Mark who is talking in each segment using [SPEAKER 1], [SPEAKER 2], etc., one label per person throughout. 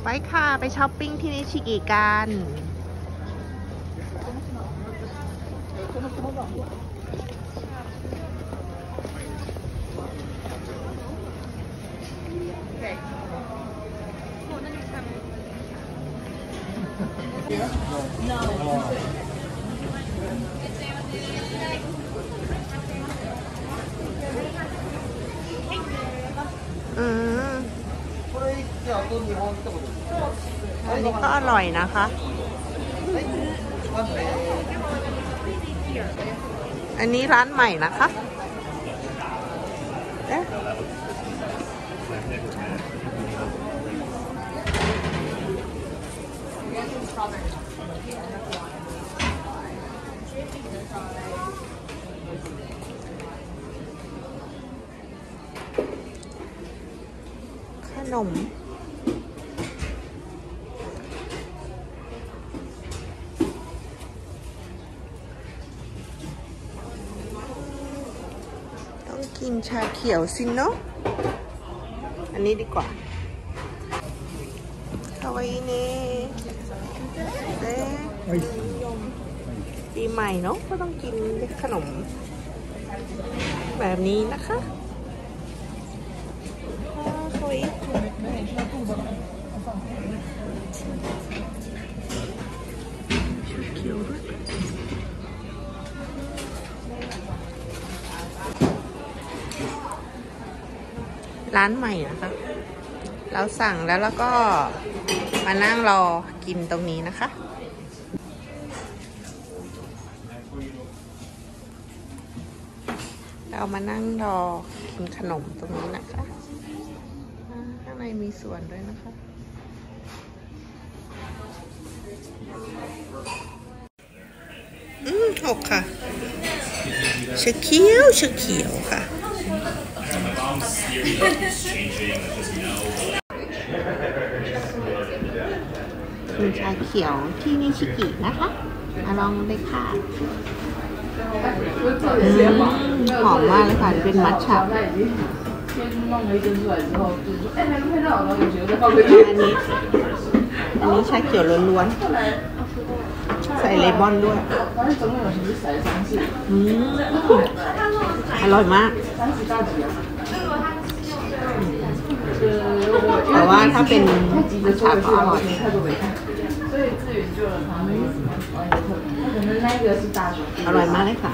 [SPEAKER 1] ไปค่ะไปช้อปปิ้งที่นิชิกิกันอันนี้ก็อร่อยนะคะอันนี้ร้านใหม่นะคะขนมต้องกินชาเขียวสิเนาะอันนี้ดีกว่าคาวาอิเนะปีใหม่เนาะก็ต้องกินขนมแบบนี้นะคะร้านใหม่นะคะเราสั่งแล้วก็มานั่งรอกินตรงนี้นะคะเรามานั่งรอกินขนมตรงนี้นะคะข้างในมีส่วนด้วยนะคะหกค่ะเขียวค่ะคือชาเขียวที่นิชิกินะคะมาลองเลยค่ะหอมมากเลยค่ะเป็นมัทฉะอันนี้ชาเขียวล้วนๆใส่เลมอนด้วยอร่อยมากแต่ว่าถ้าเป็นมัทฉะก็อร่อยอร่อยมากเลยค่ะ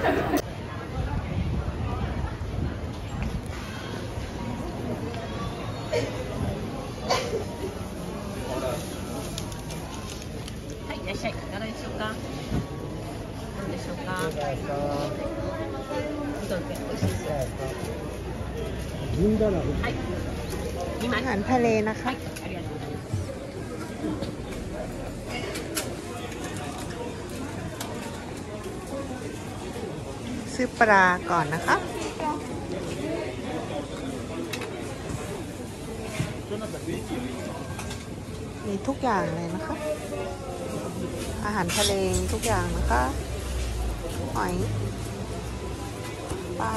[SPEAKER 1] อาหารทะเลนะคะซื้อปลาก่อนนะคะมีทุกอย่างเลยนะคะอาหารทะเลทุกอย่างนะคะหอยปลา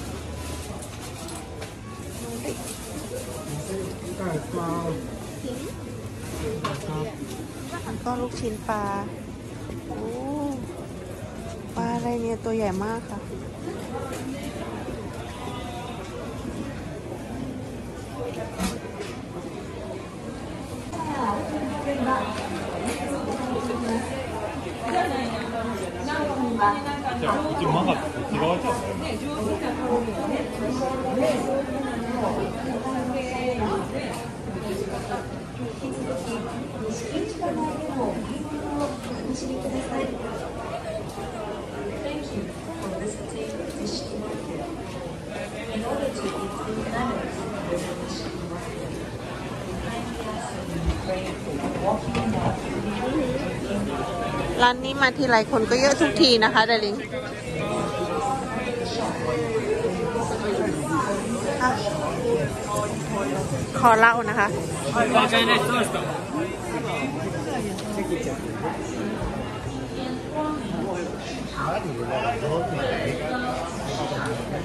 [SPEAKER 1] แล้วก็ลูกชิ้นปลาโอ้ปลาอะไรเนี่ยตัวใหญ่มากค่ะร้านนี้มาทีไรคนก็เยอะทุกทีนะคะดาริงขอเล่านะคะ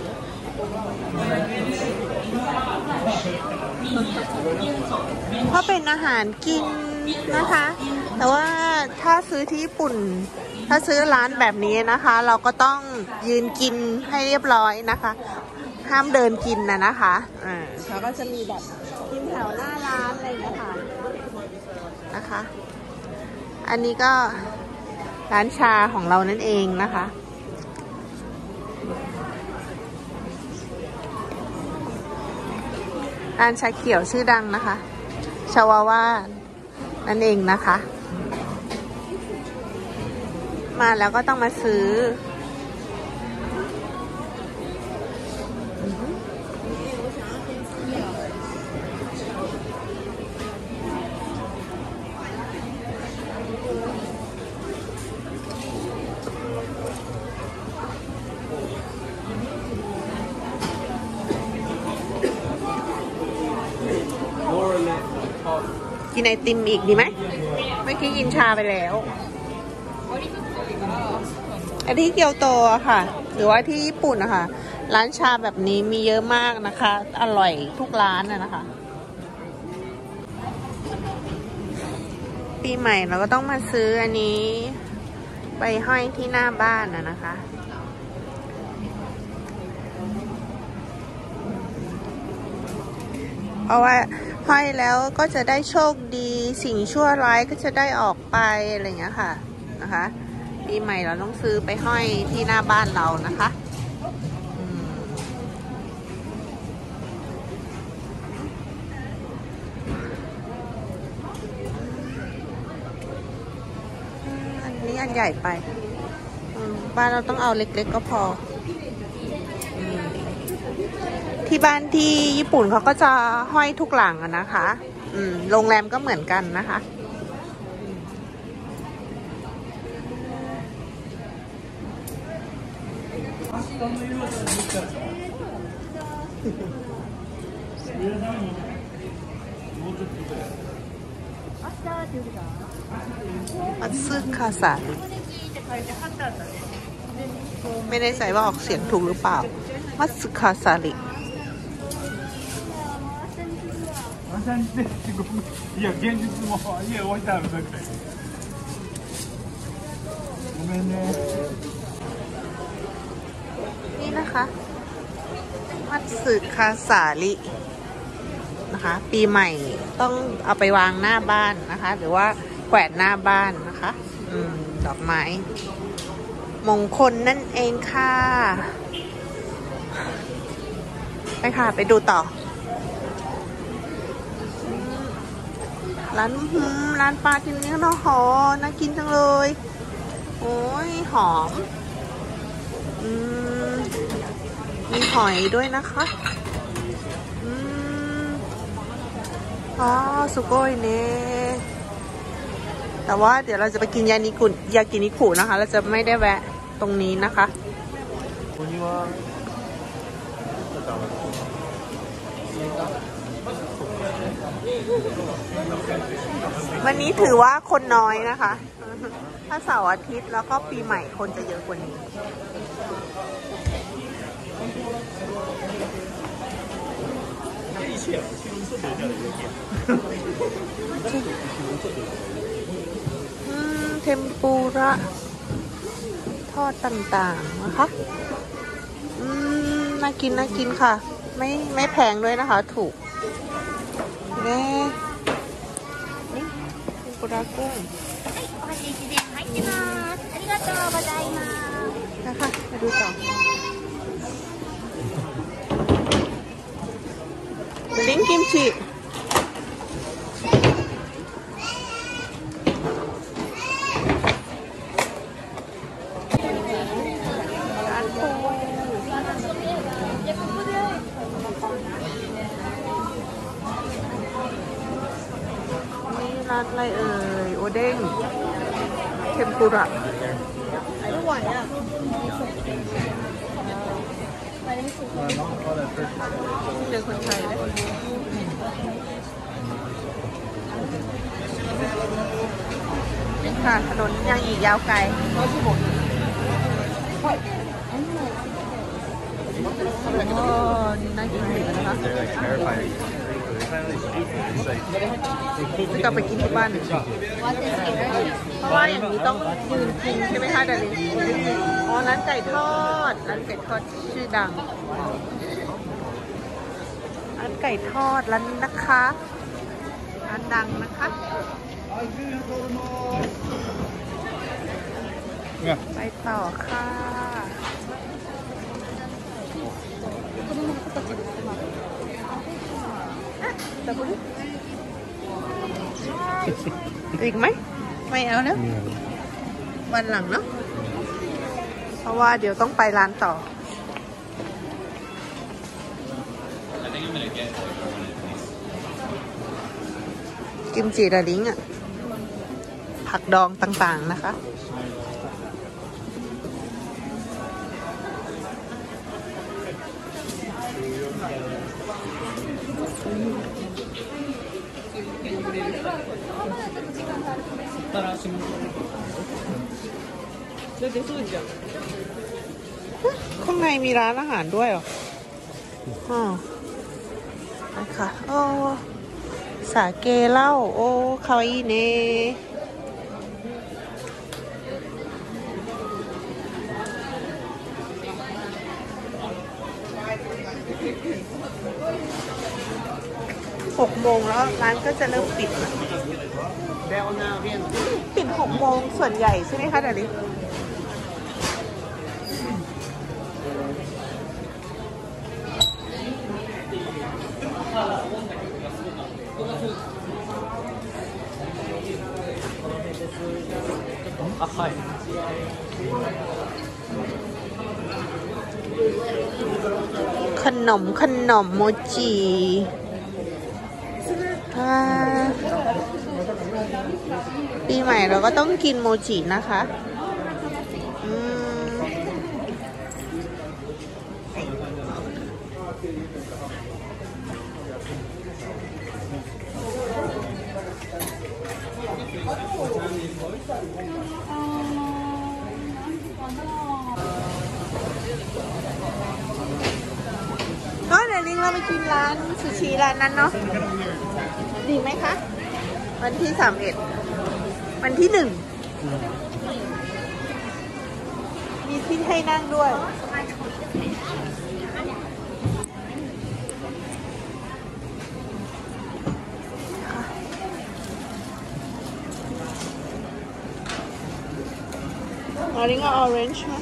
[SPEAKER 1] เพราะเป็นเป็นอาหารกินนะคะ แต่ว่าถ้าซื้อที่ญี่ปุ่น ถ้าซื้อร้านแบบนี้นะคะ เราก็ต้องยืนกินให้เรียบร้อยนะคะ ห้ามเดินกินนะคะเขาก็จะมีแบบกินแถวหน้าร้านอะไรอย่างเงี้ยค่ะนะคะ อันนี้ก็ร้านชาของเรานั่นเองนะคะร้านชาเขียวชื่อดังนะคะชาวาว่านั่นเองนะคะ มาแล้วก็ต้องมาซื้อกินไอติมอีกดีไหมเมื่อกี้กินชาไปแล้วอันที่เกียวโตค่ะหรือว่าที่ญี่ปุ่นนะคะร้านชาแบบนี้มีเยอะมากนะคะอร่อยทุกร้านนะคะปีใหม่เราก็ต้องมาซื้ออันนี้ไปห้อยที่หน้าบ้านนะคะเพราะว่าห้อยแล้วก็จะได้โชคดีสิ่งชั่วร้ายก็จะได้ออกไปอะไรอย่างเงี้ยค่ะนะคะปีใหม่เราต้องซื้อไปห้อยที่หน้าบ้านเรานะคะอันนี้อันใหญ่ไปบ้านเราต้องเอาเล็กๆก็พอที่บ้านที่ญี่ปุ่นเขาก็จะห้อยทุกหลังนะคะโรงแรมก็เหมือนกันนะคะมัตสึคาซาริไม่ได้ใส่ว่าออกเสียงถูกหรือเปล่ามัตสึคาซาริ
[SPEAKER 2] いや現実も家置いてあるだけごめんね
[SPEAKER 1] นี่นะคะมัตสึคาซารินะคะปีใหม่ต้องเอาไปวางหน้าบ้านนะคะหรือว่าแขวนหน้าบ้านนะคะดอกไม้มงคลนั่นเองค่ะไปค่ะไปดูต่อร้านปลาที่นี่เนาะหอน่ากินจังเลยโอ้ยหอมมีหอยด้วยนะคะอ๋อสุโกยเน่แต่ว่าเดี๋ยวเราจะไปกินยากินิคุนะคะเราจะไม่ได้แวะตรงนี้นะคะวันนี้ถือว่าคนน้อยนะคะถ้าเสาร์อาทิตย์แล้วก็ปีใหม่คนจะเยอะกว่านี้เทมปุระทอดต่างๆนะคะน่ากินค่ะไม่แพงด้วยนะคะถูกนี่เทมปุระกุ้งนะคะมาดูต่อลิ้นกิมจิร้านอะไรเอ่ยโอเด้งเทมปุระไม่ไหวอ่ะเจอคนไทยเลยนี่ค่ะถนนยังอีกยาวไกลโอ้นี่น่ากินเหมือนกันนะคะจะกลับไปกินที่บ้านเพราะว่าอย่างนี้ต้องยืนกินใช่ไหมคะดารินอ๋อร้านไก่ทอดชื่อดังร้านไก่ทอดร้านนี้นะคะร้านดังนะคะไปต่อค่ะอีกไหมไม่เอาแล้ววันหลังเนาะเพราะว่าเดี๋ยวต้องไปร้านต่อกิมจิดาลิงอ่ะผักดองต่างๆนะคะข้างในมีร้านอาหารด้วยเหรออ๋อนะคะโอ้สาเกเหล้าโอ้คาวาอิเนะ6 โมงแล้วร้านก็จะเริ่มปิดนะปิด6 โมงส่วนใหญ่ใช่ไหมคะดาริขนมโมจิปีใหม่เราก็ต้องกินโมจินะคะก็เดี๋ยวลิงเราไปกินร้านซูชิร้านนั้นเนาะดีไหมคะวันที่31วันที่1มีที่ให้นั่งด้วยลิงเอาออเรนจ์ไหม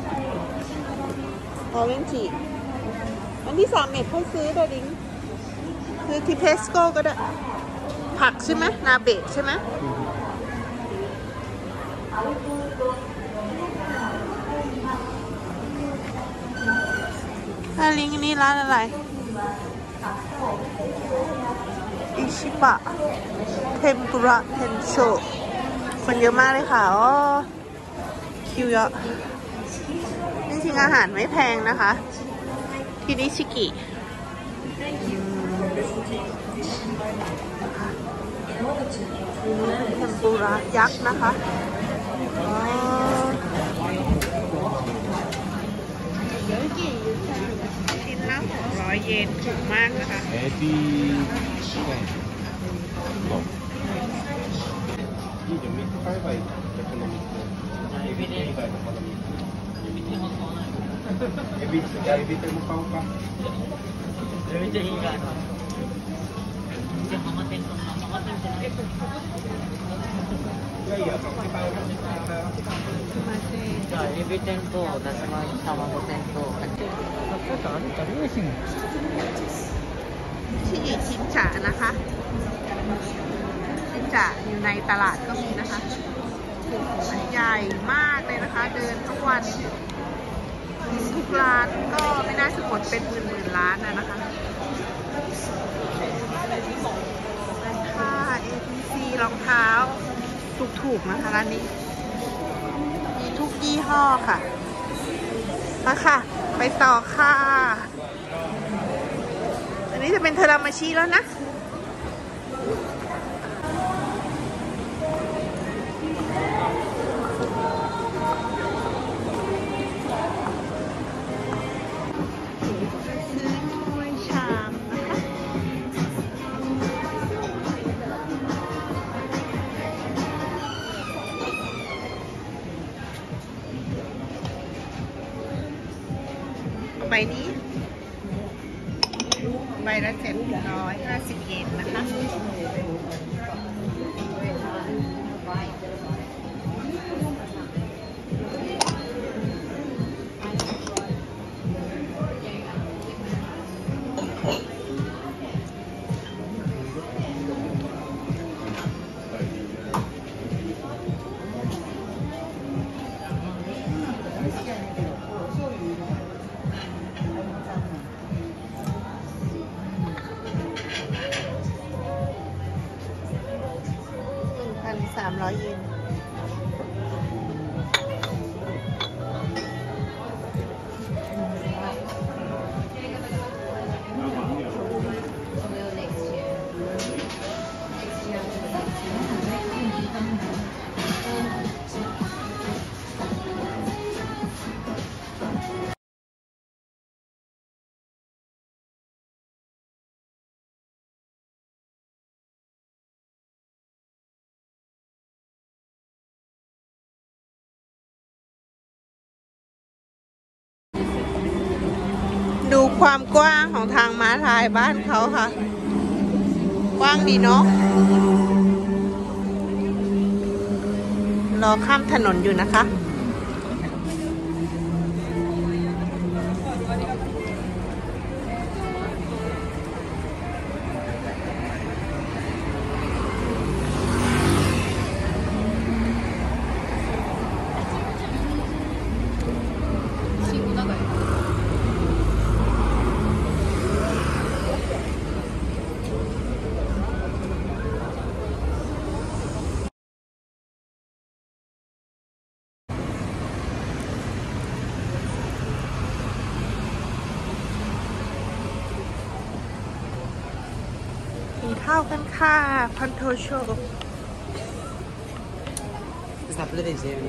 [SPEAKER 1] ออเรนจ์วันที่31ค่อยซื้อตัวลิงซื้อที่เพสโก้ก็ได้ผักใช่ไหมนาเบะใช่ไหมลิงอันนี้ร้านอะไรอิชิบะเทมปุระเทนโชคนเยอะมากเลยค่ะอ๋อคิวเยอะจริงๆอาหารไม่แพงนะคะที่นิชิกิเทมปุระยักษ์นะคะชิ้นละ600 เยนถูกมากนะคะ
[SPEAKER 3] エビ天とだし巻き卵天と
[SPEAKER 1] ที่ชินจานะคะชินจาอยู่ในตลาดก็มีนะคะมันใหญ่มากเลยนะคะเดินทุกวันทุกร้านก็ไม่น่าจะหมดเป็นหมื่นร้านนะคะค่ะ ATC รองเท้าถูกๆนะคะร้านนี้มีทุกยี่ห้อค่ะมาค่ะไปต่อค่ะอันนี้จะเป็นเทรามาชิแล้วนะซื้อถ้วยชามนะคะใบละ750 เยนนะคะ1,300 เยนดูความกว้างของทางม้าลายบ้านเขาค่ะ กว้างดีเนาะรอข้ามถนนอยู่นะคะ กินข้าวกันค่ะคอนโทรโชว์
[SPEAKER 3] Sta prevedendo.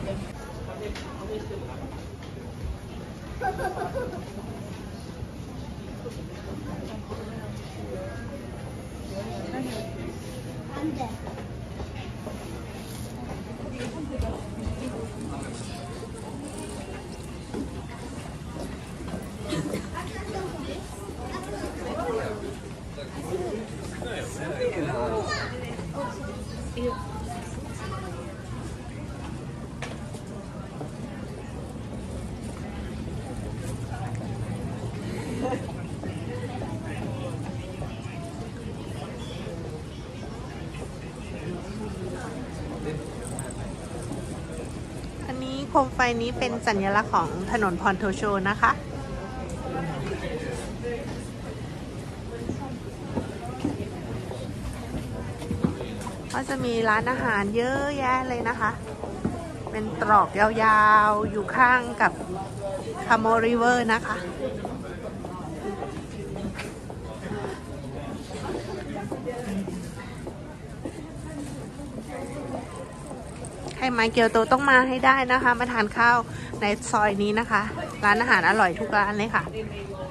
[SPEAKER 1] อันนี้โคมไฟนี้เป็นสัญลักษณ์ของถนนพอนโทโชนะคะ ก็จะมีร้านอาหารเยอะแยะเลยนะคะ เป็นตรอกยาวๆ อยู่ข้างกับคาโมริเวอร์นะคะ ใครมาเกียวโตต้องมาให้ได้นะคะ มาทานข้าวในซอยนี้นะคะ ร้านอาหารอร่อยทุกร้านเลยค่ะ